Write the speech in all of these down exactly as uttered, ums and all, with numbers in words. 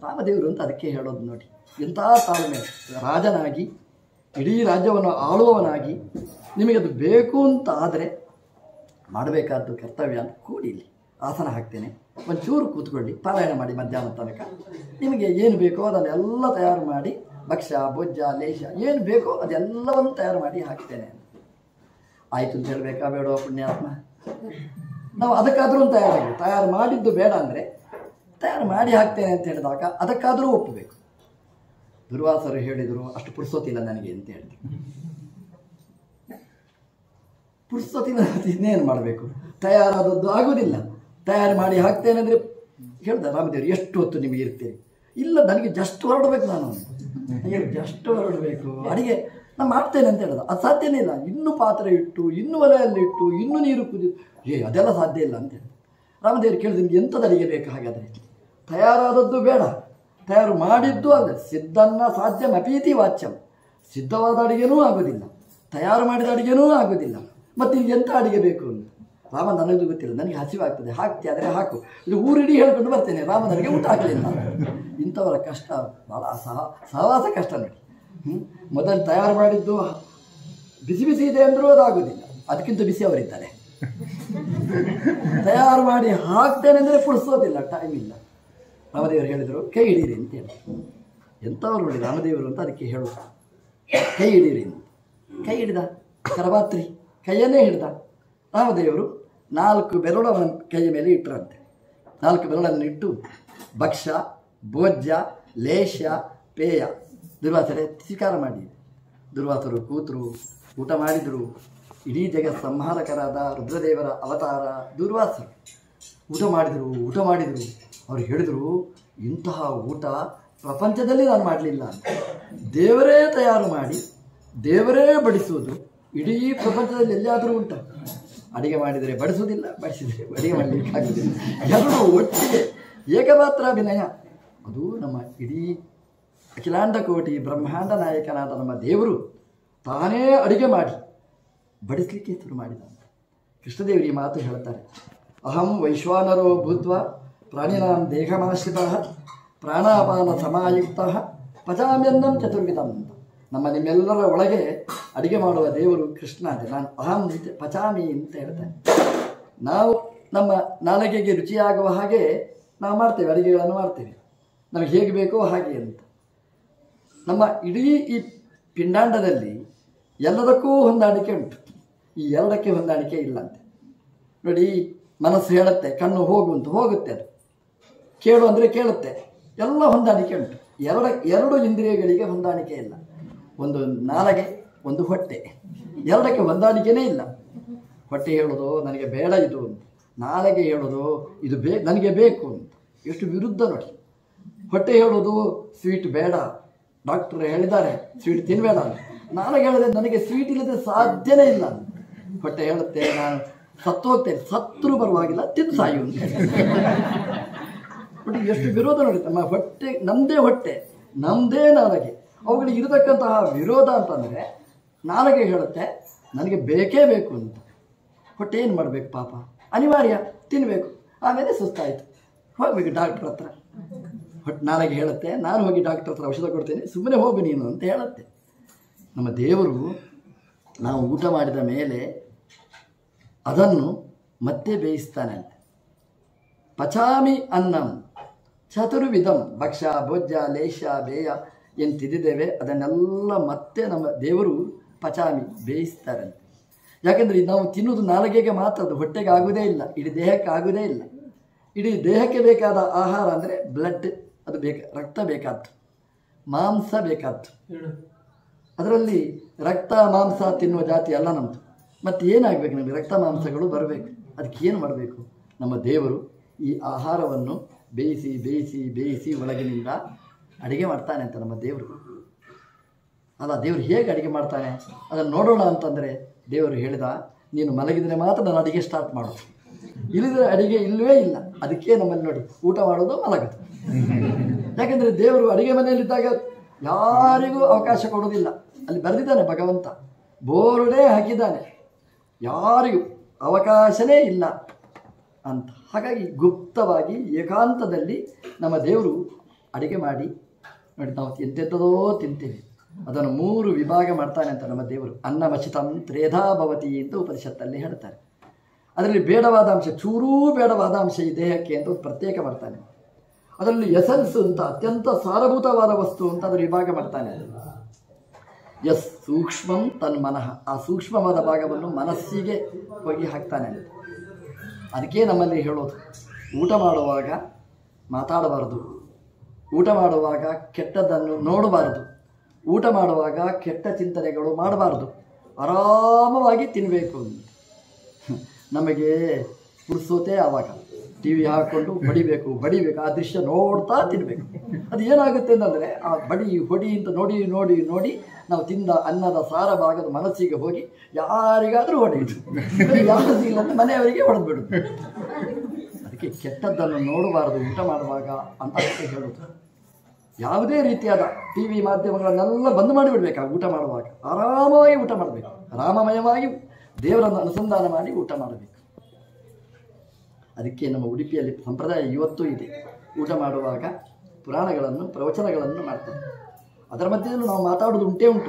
ರಾಮದೇವರು ಅಂತ ಅದಕ್ಕೆ ಹೇಳೋದು ನೋಡಿ. ಎಂಥ ತಾಳ್ಮೆ! ರಾಜನಾಗಿ ಇಡೀ ರಾಜ್ಯವನ್ನು ಆಳುವವನಾಗಿ ನಿಮಗೆ ಅದು ಬೇಕು ಅಂತ ಆದರೆ ಮಾಡಬೇಕಾದ್ದು ಕರ್ತವ್ಯ ಅಂತ ಕೂಡಿಲಿ. ಆಸನ ಹಾಕ್ತೇನೆ, ಒಂಚೂರು ಕೂತ್ಕೊಳ್ಳಿ, ಪಾರಾಯಣ ಮಾಡಿ ಮಧ್ಯಾಹ್ನ ತನಕ. ನಿಮಗೆ ಏನು ಬೇಕೋ ಅದನ್ನೆಲ್ಲ ತಯಾರು ಮಾಡಿ, ಭಕ್ಷ್ಯ ಭೋಜ್ಯ ಲೇಷ ಏನು ಬೇಕೋ ಅದೆಲ್ಲವನ್ನು ತಯಾರು ಮಾಡಿ ಹಾಕ್ತೇನೆ. ಆಯಿತು ಅಂತ ಹೇಳಬೇಕಾ ಬೇಡೋ ಪುಣ್ಯಾತ್ಮ? ನಾವು ಅದಕ್ಕಾದ್ರೂ ತಯಾರಾಗಿ ತಯಾರು ಮಾಡಿದ್ದು ಬೇಡ ಅಂದರೆ ತಯಾರು ಮಾಡಿ ಹಾಕ್ತೇನೆ ಅಂತ ಹೇಳಿದಾಗ ಅದಕ್ಕಾದರೂ ಒಪ್ಪಬೇಕು. ದುರ್ವಾಸರು ಹೇಳಿದರು, ಅಷ್ಟು ಪುರ್ಸೋತಿಲ್ಲ ನನಗೆ ಅಂತ ಹೇಳ್ತೀವಿ. ಪುರ್ಸೋತಿಲ್ಲ ಇನ್ನೇನು ಮಾಡಬೇಕು? ತಯಾರಾದದ್ದು ಆಗೋದಿಲ್ಲ. ತಯಾರು ಮಾಡಿ ಹಾಕ್ತೇನೆ ಅಂದರೆ ಹೇಳ್ದ ರಾಮದೇವರು, ಎಷ್ಟು ಹೊತ್ತು ನಿಮಗೆ ಇರ್ತೀರಿ? ಇಲ್ಲ, ನನಗೆ ಜಸ್ಟ್ ಹೊರಡಬೇಕು, ನಾನು ಹೇಳಿ ಜಸ್ಟ್ ಹೊರಡಬೇಕು, ಅಡಿಗೆ ನಾನು ಮಾಡ್ತೇನೆ ಅಂತ ಹೇಳಿದ. ಅದು ಸಾಧ್ಯನೇ ಇಲ್ಲ. ಇನ್ನೂ ಪಾತ್ರೆ ಇಟ್ಟು, ಇನ್ನೂ ಒಲೆಯಲ್ಲಿ ಇಟ್ಟು, ಇನ್ನೂ ನೀರು ಕುದಿ, ಏ ಅದೆಲ್ಲ ಸಾಧ್ಯ ಇಲ್ಲ ಅಂತ ಹೇಳಿ ರಾಮದೇವರು ಕೇಳಿದ, ನಿಮ್ಗೆ ಎಂಥದ್ದು ಅಡಿಗೆ ಬೇಕು? ಹಾಗಾದರೆ ತಯಾರಾದದ್ದು ಬೇಡ, ತಯಾರು ಮಾಡಿದ್ದು ಅಲ್ಲ. ಸಿದ್ಧನ್ನ ಸಾಧ್ಯ ಮಪೀತಿ ವಾಚ್ಯಂ. ಸಿದ್ಧವಾದ ಅಡಿಗೆನೂ ಆಗೋದಿಲ್ಲ, ತಯಾರು ಮಾಡಿದ ಅಡಿಗೆನೂ ಆಗೋದಿಲ್ಲ. ಮತ್ತು ನಿಮ್ಗೆ ಎಂಥ ಅಡಿಗೆ ಬೇಕು ಅಂತ ರಾಮ ನನಗೂ ಗೊತ್ತಿಲ್ಲ, ನನಗೆ ಹಸಿವಾಗ್ತದೆ, ಹಾಕ್ತಿ ಆದರೆ ಹಾಕು, ಇದು ಊರಿಡೀ ಹೇಳ್ಕೊಂಡು ಬರ್ತೇನೆ, ರಾಮ ನನಗೆ ಊಟ ಹಾಕಲಿಲ್ಲ. ಇಂಥವರ ಕಷ್ಟ ಭಾಳ ಸಹ ಸಹವಾಸ ಕಷ್ಟ ನೋಡಿ. ಹ್ಞೂ ಮೊದಲು ತಯಾರು ಮಾಡಿದ್ದು ಬಿಸಿ ಬಿಸಿ ಇದೆ ಅಂದರೂ ಅದಾಗೋದಿಲ್ಲ, ಅದಕ್ಕಿಂತ ಬಿಸಿ ಅವರಿದ್ದಾರೆ. ತಯಾರು ಮಾಡಿ ಹಾಕ್ತೇನೆ ಅಂದರೆ ಪುಡಿಸೋದಿಲ್ಲ, ಟೈಮ್ ಇಲ್ಲ. ರಾಮದೇವರು ಹೇಳಿದರು, ಕೈ ಹಿಡೀರಿ ಅಂತ ಹೇಳಿ. ಎಂಥವ್ರು ನೋಡಿ ರಾಮದೇವರು ಅಂತ ಅದಕ್ಕೆ ಹೇಳೋದು, ಕೈ ಹಿಡೀರಿ ಅಂತ. ಕೈ ಹಿಡಿದ ಕರವಾತ್ರಿ, ಕೈಯನ್ನೇ ಹಿಡ್ದ ರಾಮದೇವರು. ನಾಲ್ಕು ಬೆರಳು ಅವನ ಕೈಯ ಮೇಲೆ ಇಟ್ಟರಂತೆ. ನಾಲ್ಕು ಬೆರಳನ್ನು ಇಟ್ಟು ಭಕ್ಷ್ಯ ಭೋಜ್ಯ ಲೇಷ ಪೇಯ ದುರ್ವಾಸರೆ ಸ್ವೀಕಾರ ಮಾಡಿ. ದುರ್ವಾಸರು ಕೂತರು, ಊಟ ಮಾಡಿದರು. ಇಡೀ ಜಗತ್ ಸಂಹಾರಕರಾದ ರುದ್ರದೇವರ ಅವತಾರ ದುರ್ವಾಸರು ಊಟ ಮಾಡಿದರು ಊಟ ಮಾಡಿದರು ಅವ್ರು ಹೇಳಿದರು, ಇಂತಹ ಊಟ ಪ್ರಪಂಚದಲ್ಲಿ ನಾನು ಮಾಡಲಿಲ್ಲ. ದೇವರೇ ತಯಾರು ಮಾಡಿ ದೇವರೇ ಬಡಿಸುವುದು ಇಡೀ ಪ್ರಪಂಚದಲ್ಲಿ ಎಲ್ಲಿಯಾದರೂ ಉಂಟ? ಅಡಿಗೆ ಮಾಡಿದರೆ ಬಡಿಸುವುದಿಲ್ಲ, ಬಡಿಸಿದರೆ ಅಡಿಗೆ ಮಾಡಲಿಕ್ಕಾಗುವುದಿಲ್ಲ. ಎರಡು ಒಟ್ಟಿಗೆ ಏಕಮಾತ್ರ ಅಭಿನಯ. ಅದು ನಮ್ಮ ಇಡೀ ಅಖಿಲಾಂಡ ಕೋಟಿ ಬ್ರಹ್ಮಾಂಡ ನಾಯಕನಾದ ನಮ್ಮ ದೇವರು ತಾನೇ ಅಡಿಗೆ ಮಾಡಿ ಬಡಿಸಲಿಕ್ಕೆ ಶುರು ಮಾಡಿದ. ಕೃಷ್ಣದೇವರು ಈ ಮಾತು ಹೇಳ್ತಾರೆ, ಅಹಂ ವೈಶ್ವಾನರೋ ಭೂತ್ವ ಪ್ರಾಣಿನಾಂ ದೇಹಮಾಶ್ರಿತ ಪ್ರಾಣಾಪಾನ ಸಮಾಯುಕ್ತ ಪಚಾಮ್ಯನ್ನಂ ಚತುರ್ವಿಧಂ ಅಂತ. ನಮ್ಮ ನಿಮ್ಮೆಲ್ಲರ ಒಳಗೆ ಅಡಿಗೆ ಮಾಡುವ ದೇವರು ಕೃಷ್ಣ ಅಂತ. ನಾನು ಅಹಂ ಪಚಾಮಿ ಅಂತ ಹೇಳ್ತೇನೆ. ನಾವು ನಮ್ಮ ನಾಲಿಗೆಗೆ ರುಚಿಯಾಗುವ ಹಾಗೆ ನಾವು ಮಾಡ್ತೇವೆ, ಅಡಿಗೆಗಳನ್ನು ಮಾಡ್ತೇವೆ, ನಮಗೆ ಹೇಗೆ ಬೇಕೋ ಹಾಗೆ ಅಂತ. ನಮ್ಮ ಇಡೀ ಈ ಪಿಂಡಾಂಡದಲ್ಲಿ ಎಲ್ಲದಕ್ಕೂ ಹೊಂದಾಣಿಕೆ ಉಂಟು, ಈ ಎರಡಕ್ಕೆ ಹೊಂದಾಣಿಕೆ ಇಲ್ಲಂತೆ. ನೋಡಿ, ಮನಸ್ಸು ಹೇಳುತ್ತೆ, ಕಣ್ಣು ಹೋಗು ಅಂತ ಹೋಗುತ್ತೆ, ಅದು ಕೇಳು ಅಂದರೆ ಕೇಳುತ್ತೆ, ಎಲ್ಲ ಹೊಂದಾಣಿಕೆ ಉಂಟು. ಎರಡ ಎರಡು ಇಂದ್ರಿಯಗಳಿಗೆ ಹೊಂದಾಣಿಕೆ ಇಲ್ಲ. ಒಂದು ನಾಲಿಗೆ, ಒಂದು ಹೊಟ್ಟೆ, ಎರಡಕ್ಕೆ ಹೊಂದಾಣಿಕೆನೇ ಇಲ್ಲ. ಹೊಟ್ಟೆ ಹೇಳೋದು ನನಗೆ ಬೇಡ ಇದು ಅಂತ, ನಾಲಿಗೆ ಹೇಳೋದು ಇದು ಬೇ ನನಗೆ ಬೇಕು ಅಂತ. ಎಷ್ಟು ವಿರುದ್ಧ ನೋಡಿ. ಹೊಟ್ಟೆ ಹೇಳೋದು ಸ್ವೀಟ್ ಬೇಡ, ಡಾಕ್ಟರ್ ಹೇಳಿದ್ದಾರೆ ಸ್ವೀಟ್ ತಿನ್ನಬೇಡ ಅಂತ. ನಾಲಿಗೆ ಹೇಳಿದೆ ನನಗೆ ಸ್ವೀಟ್ ಇಲ್ಲದೆ ಸಾಧ್ಯನೇ ಇಲ್ಲ ಅಂತ. ಹೊಟ್ಟೆ ಹೇಳುತ್ತೆ ನಾನು ಸತ್ತು ಹೋಗ್ತೇನೆ, ಸತ್ರು ಬರುವಾಗಿಲ್ಲ, ತಿಂದು ಸಾಯು ಅಂತ. ನೋಡಿ ಎಷ್ಟು ವಿರೋಧ ನೋಡಿ. ನಮ್ಮ ಹೊಟ್ಟೆ, ನಮ್ಮದೇ ಹೊಟ್ಟೆ, ನಮ್ಮದೇ ನಾಲಿಗೆ, ಅವುಗಳಿಗೆ ಇರತಕ್ಕಂತಹ ವಿರೋಧ ಅಂತಂದರೆ ನಾಲಿಗೆ ಹೇಳುತ್ತೆ ನನಗೆ ಬೇಕೇ ಬೇಕು ಅಂತ. ಹೊಟ್ಟೆ ಏನು ಮಾಡಬೇಕು ಪಾಪ, ಅನಿವಾರ್ಯ ತಿನ್ನಬೇಕು. ಆಮೇಲೆ ಸುಸ್ತಾಯಿತು, ಹೋಗ್ಬೇಕು ಡಾಕ್ಟ್ರ್ ಹತ್ರ. ಹೊಟ್ಟೆ ನಾಲಿಗೆ ಹೇಳುತ್ತೆ ನಾನು ಹೋಗಿ ಡಾಕ್ಟ್ರ್ ಹತ್ರ ಔಷಧ ಕೊಡ್ತೇನೆ, ಸುಮ್ಮನೆ ಹೋಗು ನೀನು ಅಂತ ಹೇಳುತ್ತೆ. ನಮ್ಮ ದೇವರು ನಾವು ಊಟ ಮಾಡಿದ ಮೇಲೆ ಅದನ್ನು ಮತ್ತೆ ಬೇಯಿಸ್ತಾನೆ. ಪಚಾಮಿ ಅನ್ನಂ ಚತುರ್ವಿಧಂ ಭಕ್ಷ್ಯ ಭೋಜ್ಯ ಲೇಷ ಬೇಯ ಏನು ತಿದ್ದಿದ್ದೇವೆ ಅದನ್ನೆಲ್ಲ ಮತ್ತೆ ನಮ್ಮ ದೇವರು ಪಚಾಮಿ ಬೇಯಿಸ್ತಾರಂತೆ. ಯಾಕೆಂದರೆ ನಾವು ತಿನ್ನೋದು ನಾಲಿಗೆಗೆ ಮಾತ್ರ, ಅದು ಹೊಟ್ಟೆಗೆ ಆಗೋದೇ ಇಲ್ಲ, ಇಡೀ ದೇಹಕ್ಕೆ ಆಗೋದೇ ಇಲ್ಲ. ಇಡೀ ದೇಹಕ್ಕೆ ಬೇಕಾದ ಆಹಾರ ಅಂದರೆ ಬ್ಲಡ್, ಅದು ಬೇಕು, ರಕ್ತ ಬೇಕಾದ್ದು, ಮಾಂಸ ಬೇಕಾದ್ದು. ಅದರಲ್ಲಿ ರಕ್ತ ಮಾಂಸ ತಿನ್ನುವ ಜಾತಿ ಅಲ್ಲ ನಮ್ಮದು. ಮತ್ತು ಏನಾಗಬೇಕು ನಮಗೆ? ರಕ್ತ ಮಾಂಸಗಳು ಬರಬೇಕು. ಅದಕ್ಕೆ ಏನು ಮಾಡಬೇಕು? ನಮ್ಮ ದೇವರು ಈ ಆಹಾರವನ್ನು ಬೇಯಿಸಿ ಬೇಯಿಸಿ ಬೇಯಿಸಿ ಒಳಗಿನಿಂದ ಅಡುಗೆ ಮಾಡ್ತಾನೆ ಅಂತ ನಮ್ಮ ದೇವರು. ಅಲ್ಲ, ದೇವರು ಹೇಗೆ ಅಡುಗೆ ಮಾಡ್ತಾನೆ ಅದನ್ನು ನೋಡೋಣ ಅಂತಂದರೆ ದೇವರು ಹೇಳಿದ, ನೀನು ಮಲಗಿದರೆ ಮಾತ್ರ ನಾನು ಅಡುಗೆ ಸ್ಟಾರ್ಟ್ ಮಾಡೋದು, ಇಲ್ಲದ್ರೆ ಅಡುಗೆ ಇಲ್ಲವೇ ಇಲ್ಲ. ಅದಕ್ಕೆ ನಮ್ಮಲ್ಲಿ ನೋಡಿ ಊಟ ಮಾಡೋದು ಮಲಗೋದು. ಯಾಕೆಂದರೆ ದೇವರು ಅಡುಗೆ ಮನೆಯಲ್ಲಿದ್ದಾಗ ಯಾರಿಗೂ ಅವಕಾಶ ಕೊಡೋದಿಲ್ಲ. ಅಲ್ಲಿ ಬರೆದಿದ್ದಾನೆ ಭಗವಂತ, ಬೋರ್ಡೇ ಹಾಕಿದ್ದಾನೆ, ಯಾರಿಗೂ ಅವಕಾಶನೇ ಇಲ್ಲ ಅಂತ. ಹಾಗಾಗಿ ಗುಪ್ತವಾಗಿ ಏಕಾಂತದಲ್ಲಿ ನಮ್ಮ ದೇವರು ಅಡಿಗೆ ಮಾಡಿ ನೋಡಿ, ನಾವು ಎಂತೆಂಥದೋ ತಿಂತೇವೆ, ಅದನ್ನು ಮೂರು ವಿಭಾಗ ಮಾಡ್ತಾನೆ ಅಂತ ನಮ್ಮ ದೇವರು. ಅನ್ನಮಚಿತಂ ತ್ರೇಧಾ ಭವತಿ ಅಂತ ಉಪನಿಷತ್ತಲ್ಲಿ ಹೇಳ್ತಾರೆ. ಅದರಲ್ಲಿ ಬೇಡವಾದ ಅಂಶ, ಚೂರೂ ಬೇಡವಾದ ಅಂಶ ಈ ದೇಹಕ್ಕೆ ಅಂತ ಪ್ರತ್ಯೇಕ ಮಾಡ್ತಾನೆ. ಅದರಲ್ಲಿ ಎಸೆನ್ಸ್ ಅಂತ ಅತ್ಯಂತ ಸಾರಭೂತವಾದ ವಸ್ತು ಅಂತ ಅದರ ವಿಭಾಗ ಮಾಡ್ತಾನೆ. ಎಸ್ ಸೂಕ್ಷ್ಮಂ ತನ್ಮನಃ, ಆ ಸೂಕ್ಷ್ಮವಾದ ಭಾಗವನ್ನು ಮನಸ್ಸಿಗೆ ಹೋಗಿ ಹಾಕ್ತಾನೆ. ಅದಕ್ಕೆ ನಮ್ಮಲ್ಲಿ ಹೇಳೋದು, ಊಟ ಮಾಡುವಾಗ ಮಾತಾಡಬಾರದು, ಊಟ ಮಾಡುವಾಗ ಕೆಟ್ಟದ್ದನ್ನು ನೋಡಬಾರದು, ಊಟ ಮಾಡುವಾಗ ಕೆಟ್ಟ ಚಿಂತನೆಗಳು ಮಾಡಬಾರ್ದು, ಆರಾಮವಾಗಿ ತಿನ್ನಬೇಕು. ನಮಗೆ ಪುರ್ಸೋತೆ ಆವಾಗ ಟಿ ವಿ ಹಾಕ್ಕೊಂಡು ಬಡಿಬೇಕು ಬಡಿಬೇಕು ಆ ದೃಶ್ಯ ನೋಡ್ತಾ ತಿನ್ನಬೇಕು. ಅದು ಏನಾಗುತ್ತೆ ಅಂತಂದರೆ, ಆ ಬಡಿ ಹೊಡಿ ಅಂತ ನೋಡಿ ನೋಡಿ ನೋಡಿ ನಾವು ತಿಂದ ಅನ್ನದ ಸಾರ ಭಾಗದ ಮನಸ್ಸಿಗೆ ಹೋಗಿ ಯಾರಿಗಾದರೂ ಹೊಡೆಯುದು, ಯಾರು ಇಲ್ಲ ಅಂದರೆ ಮನೆಯವರಿಗೆ ಹೊಡೆದ್ಬಿಡುದು. ಅದಕ್ಕೆ ಕೆಟ್ಟದ್ದನ್ನು ನೋಡಬಾರದು ಊಟ ಮಾಡುವಾಗ ಅಂತ ಅದಕ್ಕೆ ಹೇಳೋದು. ಯಾವುದೇ ರೀತಿಯಾದ ಟಿ ವಿ ಮಾಧ್ಯಮಗಳನ್ನೆಲ್ಲ ಬಂದ್ ಮಾಡಿಬಿಡ್ಬೇಕು. ಆ ಊಟ ಮಾಡುವಾಗ ಆರಾಮವಾಗಿ ಊಟ ಮಾಡಬೇಕು, ರಾಮಮಯವಾಗಿ ದೇವರನ್ನು ಅನುಸಂಧಾನ ಮಾಡಿ ಊಟ ಮಾಡಬೇಕು. ಅದಕ್ಕೆ ನಮ್ಮ ಉಡುಪಿಯಲ್ಲಿ ಸಂಪ್ರದಾಯ ಇವತ್ತೂ ಇದೆ. ಊಟ ಮಾಡುವಾಗ ಪುರಾಣಗಳನ್ನು ಪ್ರವಚನಗಳನ್ನು ಮಾಡ್ತಾರೆ. ಅದರ ಮಧ್ಯೆಯಲ್ಲೂ ನಾವು ಮಾತಾಡೋದು ಉಂಟೇ ಉಂಟು.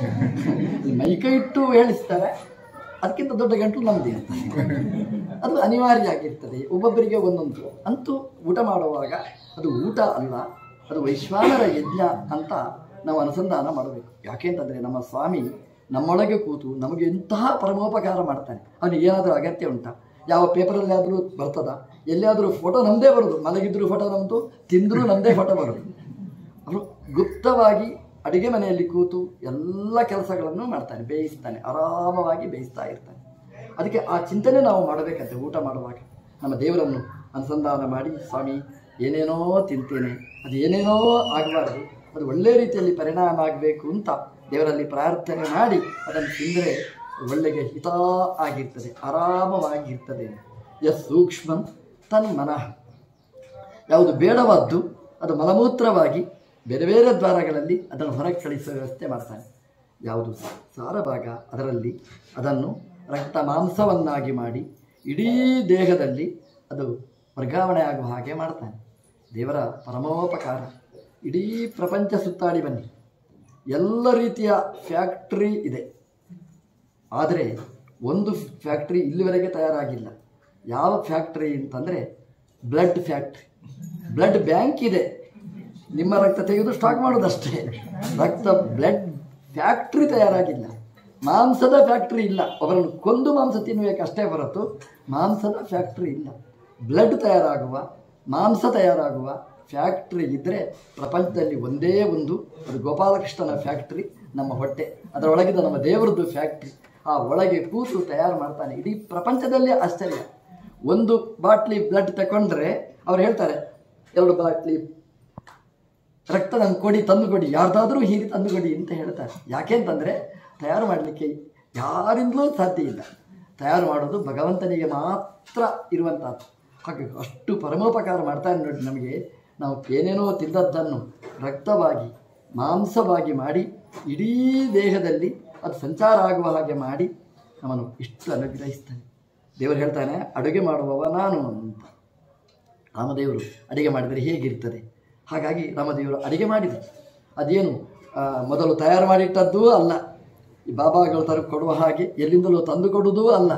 ಮೈಕೈ ಇಟ್ಟು ಹೇಳಿಸ್ತಾರೆ, ಅದಕ್ಕಿಂತ ದೊಡ್ಡ ಗಂಟಲು ನಮ್ಮದೇ ಅಂತ. ಅದು ಅನಿವಾರ್ಯ ಆಗಿರ್ತದೆ, ಒಬ್ಬೊಬ್ಬರಿಗೆ ಒಂದೊಂದು. ಅಂತೂ ಊಟ ಮಾಡುವಾಗ ಅದು ಊಟ ಅಲ್ಲ, ಅದು ವೈಶ್ವಾನರ ಯಜ್ಞ ಅಂತ ನಾವು ಅನುಸಂಧಾನ ಮಾಡಬೇಕು. ಯಾಕೆಂತಂದರೆ ನಮ್ಮ ಸ್ವಾಮಿ ನಮ್ಮೊಳಗೆ ಕೂತು ನಮಗೆ ಇಂತಹ ಪರಮೋಪಕಾರ ಮಾಡ್ತಾನೆ. ಅವನಿಗೆ ಏನಾದರೂ ಅಗತ್ಯ ಉಂಟಾ? ಯಾವ ಪೇಪರಲ್ಲಿ ಆದರೂ ಬರ್ತದ? ಎಲ್ಲಿಯಾದರೂ ಫೋಟೋ ನಮ್ಮದೇ ಬರೋದು, ಮಲಗಿದ್ರೂ ಫೋಟೋ ನಮ್ಮದು, ತಿಂದರೂ ನಮ್ಮದೇ ಫೋಟೋ ಬರೋದು. ಅವನು ಗುಪ್ತವಾಗಿ ಅಡುಗೆ ಮನೆಯಲ್ಲಿ ಕೂತು ಎಲ್ಲ ಕೆಲಸಗಳನ್ನು ಮಾಡ್ತಾನೆ, ಬೇಯಿಸ್ತಾನೆ, ಆರಾಮವಾಗಿ ಬೇಯಿಸ್ತಾ ಇರ್ತಾನೆ. ಅದಕ್ಕೆ ಆ ಚಿಂತನೆ ನಾವು ಮಾಡಬೇಕಂತೆ. ಊಟ ಮಾಡುವಾಗ ನಮ್ಮ ದೇವರನ್ನು ಅನುಸಂಧಾನ ಮಾಡಿ, ಸ್ವಾಮಿ ಏನೇನೋ ತಿಂತೇನೆ, ಅದು ಏನೇನೋ ಆಗಬಾರ್ದು, ಅದು ಒಳ್ಳೆಯ ರೀತಿಯಲ್ಲಿ ಪರಿಣಾಮ ಆಗಬೇಕು ಅಂತ ದೇವರಲ್ಲಿ ಪ್ರಾರ್ಥನೆ ಮಾಡಿ ಅದನ್ನು ತಿಂದರೆ ಒಳ್ಳೆಗೆ ಹಿತ ಆಗಿರ್ತದೆ, ಆರಾಮವಾಗಿರ್ತದೆ. ಎಸ್ ಸೂಕ್ಷ್ಮಂ ತನ್ಮನಃ, ಯಾವುದು ಬೇಡವಾದ್ದು ಅದು ಮಲಮೂತ್ರವಾಗಿ ಬೇರೆ ಬೇರೆ ದ್ವಾರಗಳಲ್ಲಿ ಅದನ್ನು ಹೊರಗೆ ಕಳಿಸುವ ವ್ಯವಸ್ಥೆ ಮಾಡ್ತಾನೆ. ಯಾವುದು ಸಾರಭಾಗ ಅದರಲ್ಲಿ ಅದನ್ನು ರಕ್ತ ಮಾಂಸವನ್ನಾಗಿ ಮಾಡಿ ಇಡೀ ದೇಹದಲ್ಲಿ ಅದು ವರ್ಗಾವಣೆ ಆಗುವ ಹಾಗೆ ಮಾಡ್ತಾನೆ. ದೇವರ ಪರಮೋಪಕಾರ. ಇಡೀ ಪ್ರಪಂಚ ಸುತ್ತಾಡಿ ಬನ್ನಿ, ಎಲ್ಲ ರೀತಿಯ ಫ್ಯಾಕ್ಟ್ರಿ ಇದೆ. ಆದರೆ ಒಂದು ಫ್ಯಾಕ್ಟ್ರಿ ಇಲ್ಲಿವರೆಗೆ ತಯಾರಾಗಿಲ್ಲ. ಯಾವ ಫ್ಯಾಕ್ಟ್ರಿ ಅಂತಂದರೆ ಬ್ಲಡ್ ಫ್ಯಾಕ್ಟ್ರಿ. ಬ್ಲಡ್ ಬ್ಯಾಂಕ್ ಇದೆ, ನಿಮ್ಮ ರಕ್ತ ತೆಗೆದು ಸ್ಟಾಕ್ ಮಾಡೋದಷ್ಟೇ. ರಕ್ತ ಬ್ಲಡ್ ಫ್ಯಾಕ್ಟ್ರಿ ತಯಾರಾಗಿಲ್ಲ. ಮಾಂಸದ ಫ್ಯಾಕ್ಟ್ರಿ ಇಲ್ಲ, ಒಬ್ಬರನ್ನು ಕೊಂದು ಮಾಂಸ ತಿನ್ನಬೇಕಷ್ಟೇ ಹೊರತು ಮಾಂಸದ ಫ್ಯಾಕ್ಟ್ರಿ ಇಲ್ಲ. ಬ್ಲಡ್ ತಯಾರಾಗುವ, ಮಾಂಸ ತಯಾರಾಗುವ ಫ್ಯಾಕ್ಟ್ರಿ ಇದ್ದರೆ ಪ್ರಪಂಚದಲ್ಲಿ ಒಂದೇ ಒಂದು, ಅದು ಗೋಪಾಲಕೃಷ್ಣನ ಫ್ಯಾಕ್ಟ್ರಿ, ನಮ್ಮ ಹೊಟ್ಟೆ. ಅದರೊಳಗಿದ ನಮ್ಮ ದೇವರದ್ದು ಫ್ಯಾಕ್ಟ್ರಿ. ಆ ಒಳಗೆ ಕೂತು ತಯಾರು ಮಾಡ್ತಾನೆ. ಇಡೀ ಪ್ರಪಂಚದಲ್ಲೇ ಆಶ್ಚರ್ಯ. ಒಂದು ಬಾಟ್ಲಿ ಬ್ಲಡ್ ತಗೊಂಡ್ರೆ ಅವ್ರು ಹೇಳ್ತಾರೆ, ಎರಡು ಬಾಟ್ಲಿ ರಕ್ತ ನಂಗೆ ಕೊಡಿ, ತಂದು ಕೊಡಿ, ಯಾರ್ದಾದ್ರೂ ಹೀಗೆ ತಂದು ಕೊಡಿ ಅಂತ ಹೇಳ್ತಾರೆ. ಯಾಕೆಂತಂದರೆ ತಯಾರು ಮಾಡಲಿಕ್ಕೆ ಯಾರಿಂದಲೂ ಸಾಧ್ಯ ಇಲ್ಲ. ತಯಾರು ಮಾಡೋದು ಭಗವಂತನಿಗೆ ಮಾತ್ರ ಇರುವಂಥದ್ದು. ಹಾಗೆ ಅಷ್ಟು ಪರಮೋಪಕಾರ ಮಾಡ್ತಾನೆ ನೋಡಿ ನಮಗೆ. ನಾವು ಏನೇನೋ ತಿಂದದ್ದನ್ನು ರಕ್ತವಾಗಿ ಮಾಂಸವಾಗಿ ಮಾಡಿ ಇಡೀ ದೇಹದಲ್ಲಿ ಅದು ಸಂಚಾರ ಆಗುವ ಹಾಗೆ ಮಾಡಿ ನಮ್ಮನ್ನು ಇಷ್ಟು ಅನುಗ್ರಹಿಸ್ತಾನೆ. ದೇವರು ಹೇಳ್ತಾನೆ, ಅಡುಗೆ ಮಾಡುವವ ನಾನು ಅಂತ. ರಾಮದೇವರು ಅಡುಗೆ ಮಾಡಿದರೆ ಹೇಗಿರ್ತದೆ? ಹಾಗಾಗಿ ರಾಮದೇವರು ಅಡುಗೆ ಮಾಡಿದರು. ಅದೇನು ಮೊದಲು ತಯಾರು ಮಾಡಿಟ್ಟದ್ದೂ ಅಲ್ಲ, ಈ ಬಾಬಾಗಳು ತರ ಕೊಡುವ ಹಾಗೆ ಎಲ್ಲಿಂದಲೂ ತಂದು ಕೊಡುವುದೂ ಅಲ್ಲ,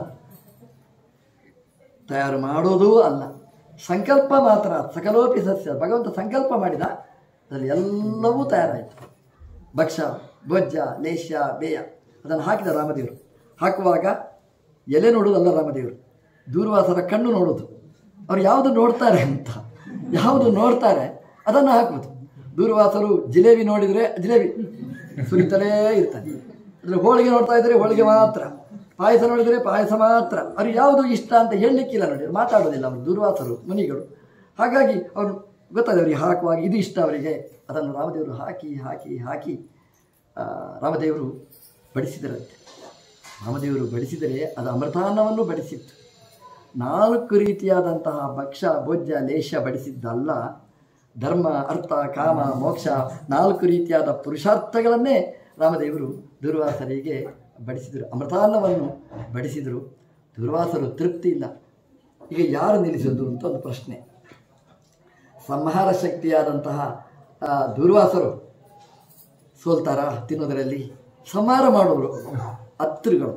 ತಯಾರು ಮಾಡೋದೂ ಅಲ್ಲ. ಸಂಕಲ್ಪ ಮಾತ್ರ, ಸಕಲೋಪಿ ಸಸ್ಯ. ಭಗವಂತ ಸಂಕಲ್ಪ ಮಾಡಿದ, ಅದರಲ್ಲಿ ಎಲ್ಲವೂ ತಯಾರಾಯಿತು. ಭಕ್ಷ್ಯ, ಭೋಜ್ಯ, ಲೇಷ್ಯ, ಬೇಯ ಅದನ್ನು ಹಾಕಿದ ರಾಮದೇವರು. ಹಾಕುವಾಗ ಎಲೆ ನೋಡೋದಲ್ಲ ರಾಮದೇವರು, ದೂರ್ವಾಸರ ಕಣ್ಣು ನೋಡೋದು. ಅವ್ರು ಯಾವುದು ನೋಡ್ತಾರೆ ಅಂತ, ಯಾವುದು ನೋಡ್ತಾರೆ ಅದನ್ನು ಹಾಕುವುದು. ದೂರ್ವಾಸರು ಜಿಲೇಬಿ ನೋಡಿದರೆ ಜಿಲೇಬಿ ಸುರಿತಲೇ ಇರ್ತಾನೆ. ಅಂದರೆ ಹೋಳಿಗೆ ನೋಡ್ತಾ ಇದ್ದರೆ ಹೋಳಿಗೆ ಮಾತ್ರ, ಪಾಯಸ ನೋಡಿದರೆ ಪಾಯಸ ಮಾತ್ರ. ಅವ್ರು ಯಾವುದು ಇಷ್ಟ ಅಂತ ಹೇಳಲಿಕ್ಕಿಲ್ಲ ನೋಡಿ, ಮಾತಾಡೋದಿಲ್ಲ ಅವರು ದೂರ್ವಾಸರು ಮುನಿಗಳು. ಹಾಗಾಗಿ ಅವರು ಗೊತ್ತಾದೆ ಅವರಿಗೆ ಹಾಕುವಾಗ ಇದು ಇಷ್ಟ ಅವರಿಗೆ, ಅದನ್ನು ರಾಮದೇವರು ಹಾಕಿ ಹಾಕಿ ಹಾಕಿ ರಾಮದೇವರು ಬಡಿಸಿದರಂತೆ. ರಾಮದೇವರು ಬಡಿಸಿದರೆ ಅದು ಅಮೃತಾನ್ನವನ್ನು ಬಡಿಸಿತ್ತು. ನಾಲ್ಕು ರೀತಿಯಾದಂತಹ ಭಕ್ಷ್ಯ, ಭೋಜ್ಯ, ಲೇಷ್ಯ ಬಡಿಸಿದ್ದಲ್ಲ, ಧರ್ಮ, ಅರ್ಥ, ಕಾಮ, ಮೋಕ್ಷ ನಾಲ್ಕು ರೀತಿಯಾದ ಪುರುಷಾರ್ಥಗಳನ್ನೇ ರಾಮದೇವರು ದೂರ್ವಾಸರಿಗೆ ಬಡಿಸಿದರು. ಅಮೃತಾನ್ನವನ್ನು ಬಡಿಸಿದರು. ದೂರ್ವಾಸರು ತೃಪ್ತಿ ಇಲ್ಲ. ಈಗ ಯಾರು ನಿಲ್ಲಿಸೋದು ಅಂತ ಒಂದು ಪ್ರಶ್ನೆ. ಸಂಹಾರ ಶಕ್ತಿಯಾದಂತಹ ದುರ್ವಾಸರು ಸೋಲ್ತಾರ ತಿನ್ನೋದರಲ್ಲಿ? ಸಂಹಾರ ಮಾಡುವರು ಅತ್ರಿಗಳು,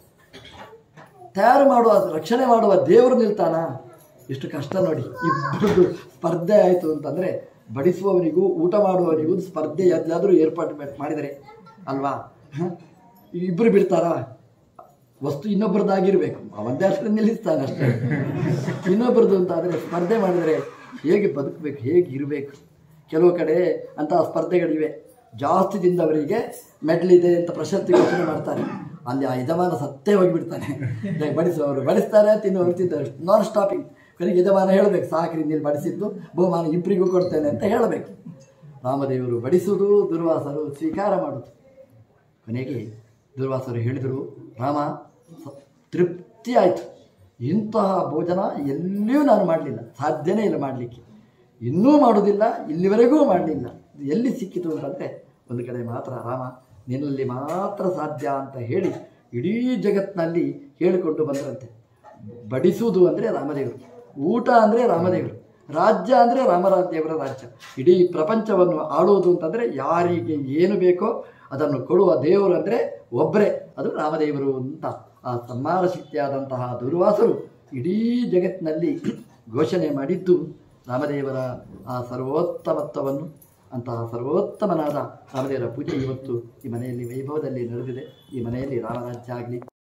ತಯಾರು ಮಾಡುವ ರಕ್ಷಣೆ ಮಾಡುವ ದೇವರು ನಿಲ್ತಾನ? ಎಷ್ಟು ಕಷ್ಟ ನೋಡಿ. ಇಬ್ಬರದ್ದು ಸ್ಪರ್ಧೆ ಆಯಿತು ಅಂತಂದರೆ ಬಡಿಸುವವನಿಗೂ ಊಟ ಮಾಡುವವನಿಗೂ ಸ್ಪರ್ಧೆ ಎಲ್ಲಾದರೂ ಏರ್ಪಾಡು ಮಾಡಿದರೆ ಅಲ್ವಾ? ಇಬ್ಬರು ಬಿಡ್ತಾರಾ? ವಸ್ತು ಇನ್ನೊಬ್ಬರದ್ದಾಗಿರಬೇಕು, ಒಂದೇ ಅಷ್ಟೇ ನಿಲ್ಲಿಸ್ತಾನೆ ಅಷ್ಟೇ. ಇನ್ನೊಬ್ಬರದ್ದು ಅಂತ ಆದರೆ ಸ್ಪರ್ಧೆ ಮಾಡಿದರೆ ಹೇಗೆ ಬದುಕಬೇಕು, ಹೇಗೆ ಇರಬೇಕು? ಕೆಲವು ಕಡೆ ಅಂತಹ ಸ್ಪರ್ಧೆಗಳಿವೆ. ಜಾಸ್ತಿ ತಿಂದವರಿಗೆ ಮೆಡ್ಲಿದೆ ಅಂತ ಪ್ರಶಸ್ತಿ ಘೋಷಣೆ ಮಾಡ್ತಾರೆ. ಅಲ್ಲಿ ಆ ಯಜಮಾನ ಸತ್ತೇ ಹೋಗಿಬಿಡ್ತಾನೆ. ಬಡಿಸುವವರು ಬಡಿಸ್ತಾರೆ, ತಿನ್ನುವವರು ತಿಂತಾರೆ, ನಾನ್ ಸ್ಟಾಪಿಂಗ್. ಕೊನೆಗೆ ಯಜಮಾನ ಹೇಳಬೇಕು, ಸಾಕ್ರಿ ನೀನು ಬಡಿಸಿದ್ದು ಬಹುಮಾನ ಇಬ್ಬರಿಗೂ ಕೊಡ್ತೇನೆ ಅಂತ ಹೇಳಬೇಕು. ರಾಮದೇವರು ಬಡಿಸುವುದು, ದುರ್ವಾಸರು ಸ್ವೀಕಾರ ಮಾಡೋದು. ಕೊನೆಗೆ ದುರ್ವಾಸರು ಹೇಳಿದರು, ರಾಮ ತೃಪ್ತಿ ಆಯಿತು, ಇಂತಹ ಭೋಜನ ಎಲ್ಲಿಯೂ ನಾನು ಮಾಡಲಿಲ್ಲ, ಸಾಧ್ಯನೇ ಇಲ್ಲ ಮಾಡಲಿಕ್ಕೆ, ಇನ್ನೂ ಮಾಡೋದಿಲ್ಲ, ಇಲ್ಲಿವರೆಗೂ ಮಾಡಲಿಲ್ಲ. ಎಲ್ಲಿ ಸಿಕ್ಕಿತು ಅಂತಂದರೆ ಒಂದು ಕಡೆ ಮಾತ್ರ ರಾಮ ನಿನ್ನಲ್ಲಿ ಮಾತ್ರ ಸಾಧ್ಯ ಅಂತ ಹೇಳಿ ಇಡೀ ಜಗತ್ತಿನಲ್ಲಿ ಹೇಳಿಕೊಂಡು ಬಂದರಂತೆ. ಬಡಿಸುವುದು ಅಂದರೆ ರಾಮದೇವರು, ಊಟ ಅಂದರೆ ರಾಮದೇವರು, ರಾಜ್ಯ ಅಂದರೆ ರಾಮರಾಜ್ಯವರ ರಾಜ್ಯ. ಇಡೀ ಪ್ರಪಂಚವನ್ನು ಆಳುವುದು ಅಂತಂದರೆ ಯಾರಿಗೆ ಏನು ಬೇಕೋ ಅದನ್ನು ಕೊಡುವ ದೇವರು ಅಂದರೆ ಒಬ್ಬರೇ, ಅದು ರಾಮದೇವರು ಅಂತ ಆ ಸಂಹಾರ ಶಕ್ತಿಯಾದಂತಹ ದುರ್ವಾಸರು ಇಡೀ ಜಗತ್ತಿನಲ್ಲಿ ಘೋಷಣೆ ಮಾಡಿದ್ದು ರಾಮದೇವರ ಆ ಸರ್ವೋತ್ತಮತ್ವವನ್ನು. ಅಂತಹ ಸರ್ವೋತ್ತಮನಾದ ರಾಮದೇವರ ಪೂಜೆ ಇವತ್ತು ಈ ಮನೆಯಲ್ಲಿ ವೈಭವದಲ್ಲಿ ನಡೆದಿದೆ. ಈ ಮನೆಯಲ್ಲಿ ರಾಮರಾಜ್ಯ ಆಗಲಿ.